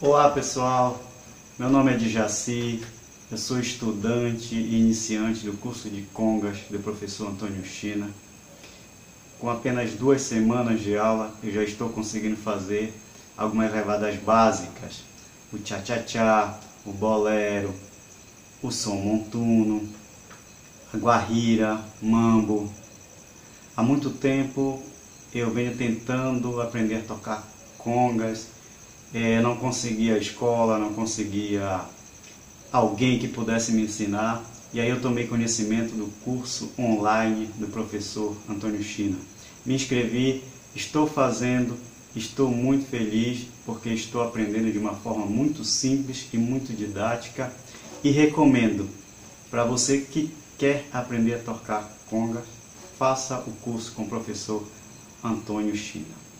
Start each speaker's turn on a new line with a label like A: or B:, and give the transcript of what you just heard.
A: Olá pessoal, meu nome é Djaci, eu sou estudante e iniciante do curso de congas do professor Antônio China. Com apenas 2 semanas de aula, eu já estou conseguindo fazer algumas levadas básicas: o tchá-tchá-tchá, o bolero, o som montuno, a guarrira, mambo. Há muito tempo eu venho tentando aprender a tocar congas. Não conseguia a escola, não conseguia alguém que pudesse me ensinar. E aí eu tomei conhecimento do curso online do professor Antônio China. Me inscrevi, estou fazendo, estou muito feliz porque estou aprendendo de uma forma muito simples e muito didática. E recomendo para você que quer aprender a tocar congas, faça o curso com o professor Antônio China.